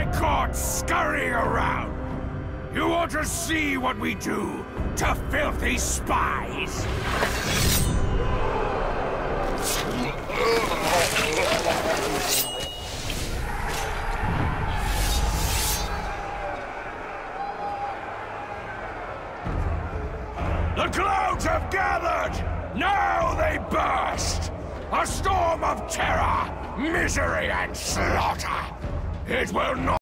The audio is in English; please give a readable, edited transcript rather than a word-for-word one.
get caught scurrying around. You want to see what we do to filthy spies? The clouds have gathered! Now they burst! A storm of terror, misery, and slaughter! It will not